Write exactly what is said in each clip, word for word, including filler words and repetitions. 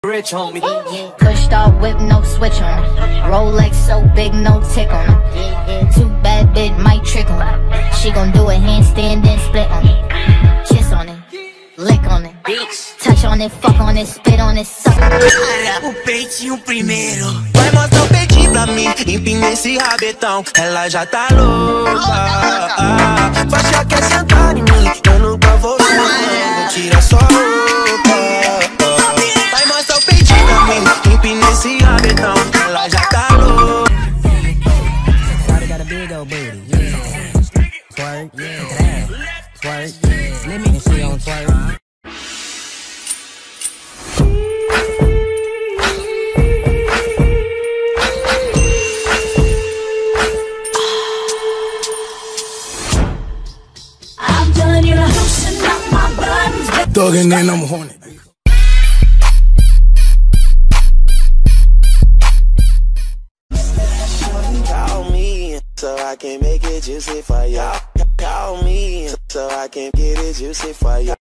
bridge, homie. Pushed off whip, no switch on it. Rolex so big, no tick on it. Too bad, bitch, might trick on it. She gon' do a handstand and split on it. Kiss on it, lick on it, touch on it, fuck on it, spit on it, suck on it. O peitinho primeiro. Vai mostrar o peitinho pra mim, empina esse rabetão. Ela já tá louca. Ah, Faixa quer sentar em mim, eu nunca vou não tira só roupa. Vai mostrar o peitinho pra mim, empina esse rabetão. Ela já tá louca. Got a big old booty, yeah. Twerk, yeah. Twerk, yeah. Let me see on twerk. Thuggin' and I'm horny. Call me so I can make it juicy for you. Call me so I can get it juicy for you.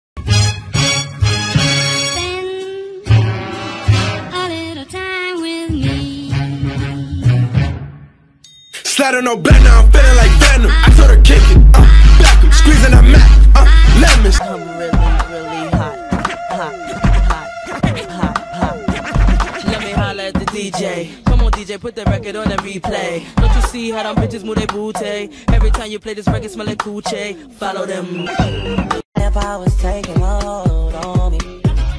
Spend a little time with me. Slide no back, now I'm feeling like Venom. I told her kick it, uh, back him, squeezing that Mac, uh, lemons. I'm really, really hot, hot, hot, hot, hot. Let me holler at the D J. Come on, D J, put the record on and replay. Don't you see how them bitches move their booty? Every time you play this record, smell like coochie. Follow them. If I was taking hold on me.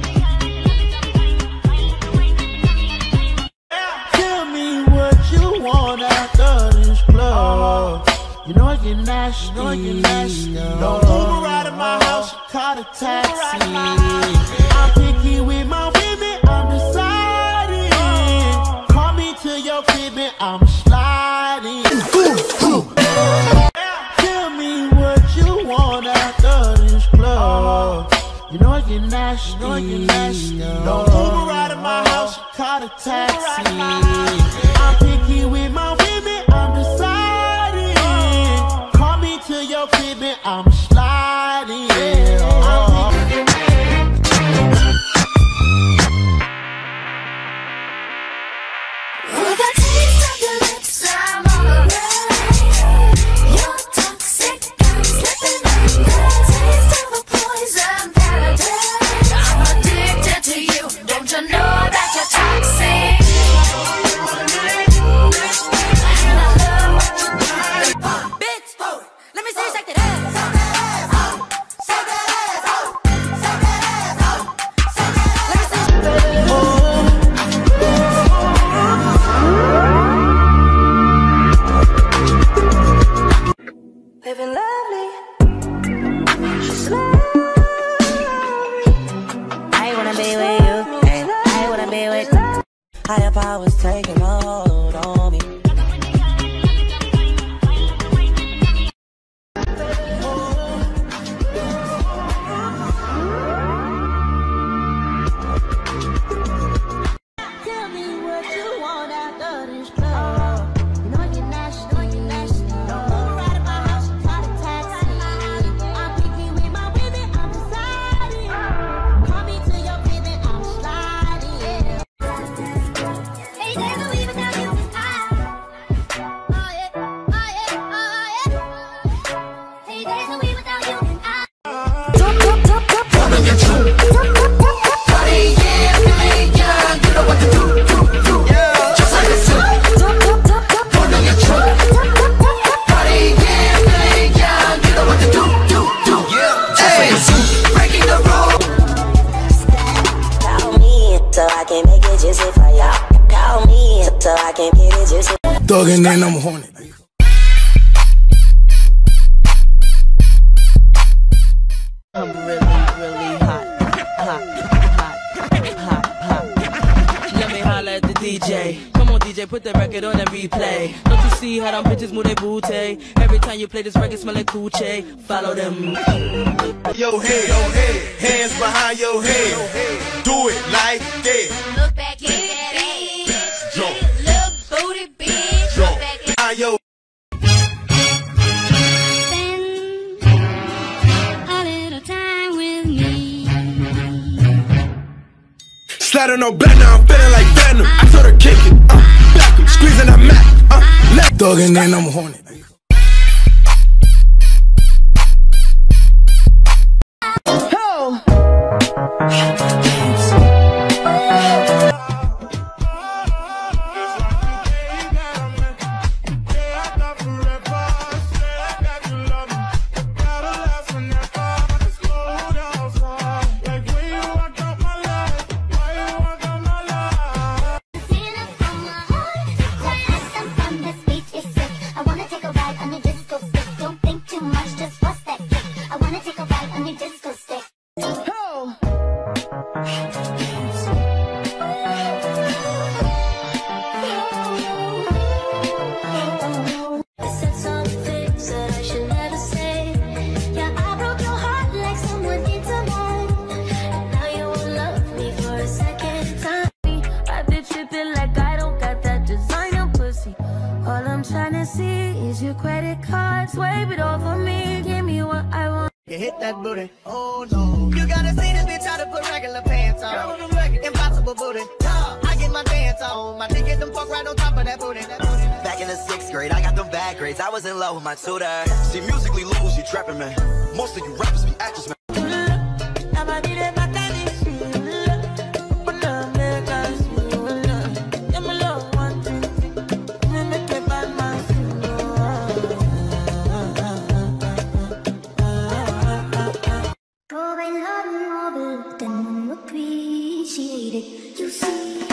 Tell me what you want after this club. You know I get nasty, you know I get nasty. Don't Uber right at my house, call a taxi. I'm picky with my women, I'm deciding. Call me to your crib and I'm sliding. Tell me what you want after this club. You know I get nasty, you know I get nasty. Don't Uber right at my house, call a taxi. I'm picky with my women, I'm deciding. To your crib and I'm sliding. Yeah. I'm With a taste of your lips, I'm alright. Your toxic, I'm slipping under. Taste of a poison paradise. I'm addicted to you. Don't you know that you're toxic? And I love what you do. Bitch, let me see you shake that ass. Shake that ass. Shake that ass. Shake that ass. Shake that ass. Let me see. Living lovely. She's lovely. I wanna be with you. And I wanna be with. Higher powers taking hold on me. Thuggin' and I'm horny. I'm really, really hot, hot, hot, hot, hot. Let me holler at the D J. Come on, D J, put the record on and replay. Don't you see how them bitches move their booty? Every time you play this record, smell like coochie. Follow them. Yo head, yo head, hands behind your head. Do it like that. Look back in that ass. Look booty bitch. Look back in yo. Slide on no bed, now I'm feeling like Venom. I told her kick it, uh, back him, squeezing that Mac, uh, left. Thuggin' and I'm horny. Hit that booty, oh no. You gotta see this bitch how to put regular pants on. Impossible booty, I get my dance on. My dick get them fuck right on top of that booty. Back in the sixth grade, I got them bad grades. I was in love with my tutor. See, musically, look who's you trapping, man. Most of you rappers be actors, man. You see